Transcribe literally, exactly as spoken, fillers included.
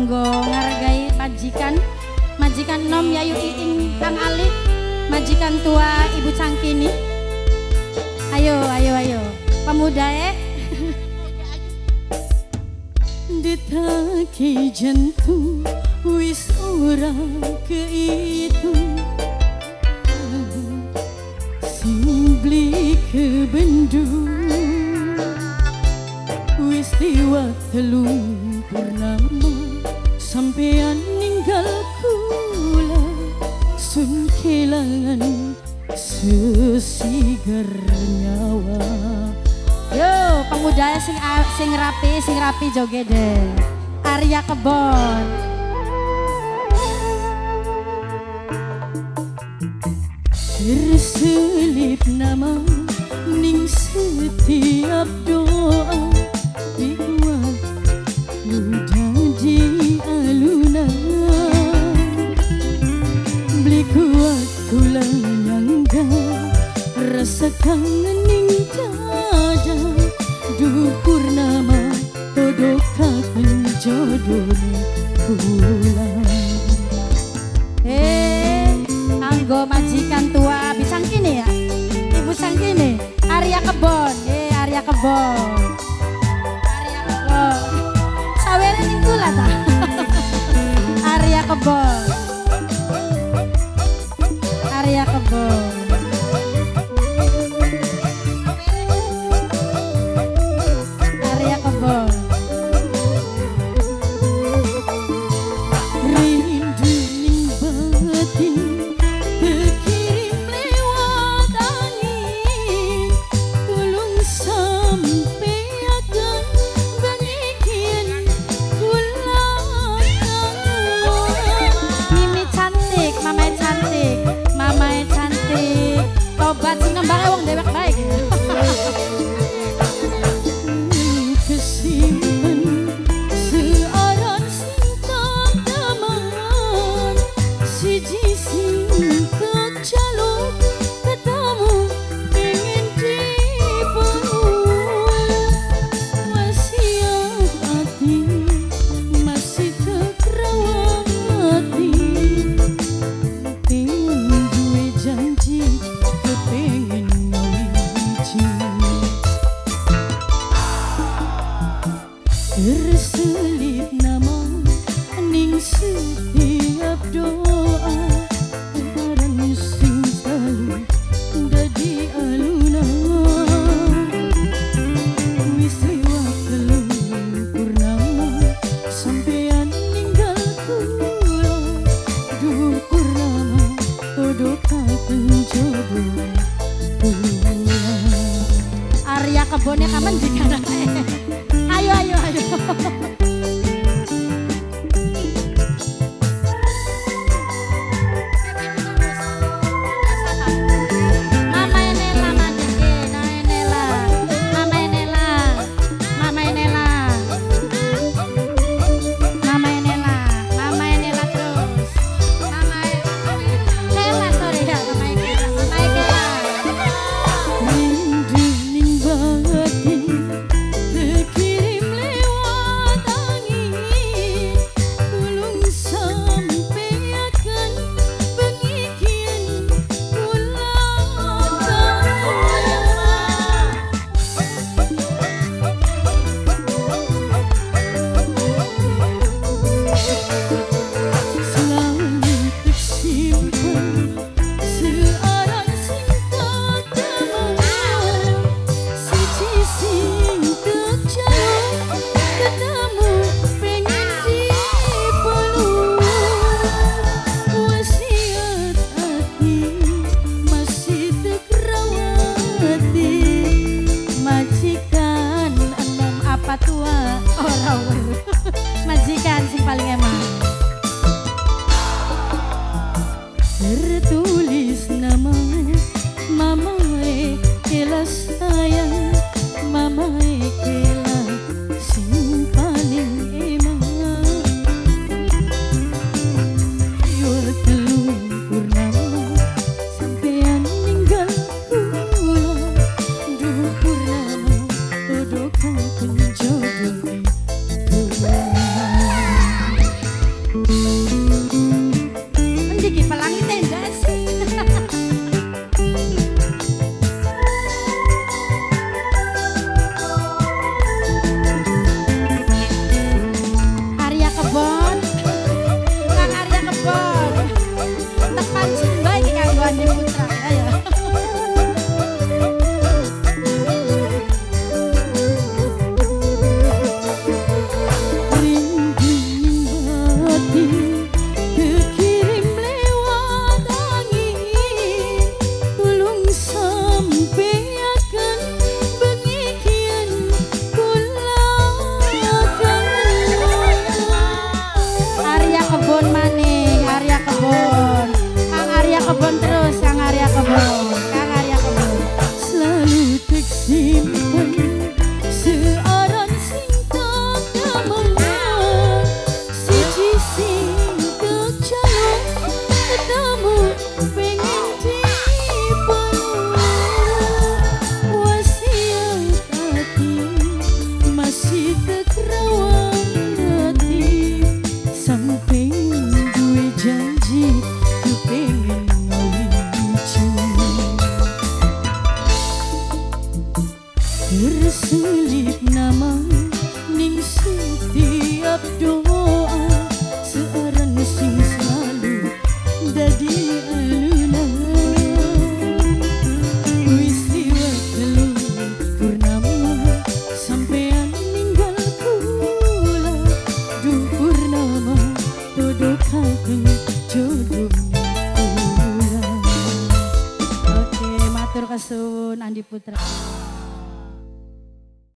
kanggo ngargai majikan majikan nom Yayu Iing Kang Ali, majikan tua Ibu Cangkini. Ayo ayo ayo pemuda eh detaki jantung wis ora keitung sing beli ke bendung wis liwat telung purnama sampean ninggal kula sun kelangan sesigar nyawa. Yo pemuda sing sing rapi sing rapi jogede Arya Kebon. Terselip nama ning setiap doa dibuat lu jadi alunan beli kuat kula nyangga rasa kangen ning dada dukur nama todokaken jodone kula. Eh anggo majikan tua bisang kini ya Ibu Sangkini Arya Kebon. Eh Arya Kebon Arya Kebon sawere ning kula ta Arya Kebon Arya Kebon Arya Kebon. Rindu ning batin terkirim lewat angin tulung sampeaken bagian kula. Mimi cantik, mamai cantik, mamai cantik, tobat sing nembake wong dewek baik. Kesimpen searan singkat teman siji sing kejaluk ketemu ingin dipeluk wasiat hati masih terkerawati pengen duwe janji kepengen ngawiji terselip nama ning setiap doa barang sing selalu dadi alunan wis liwat telung purnama sampean ninggal kula duh purnama todokaken jodoh kula. Arya Kebonnya kapan jika ayo ayo ayo Mama Enela madeke na Enela Mama Enela Mama Enela Mama Enela Mama Enela terus Mama Enela sorry ya Mama Enela Mama Enela rindu ning batin terkirim lewat terselip nama ning setiap doa searan sing selalu dadi alunan peristiwa telu purnama sampean ninggal kula duh purnama dodokaken jodohnya kula. Oke matur kesun Andi Putra.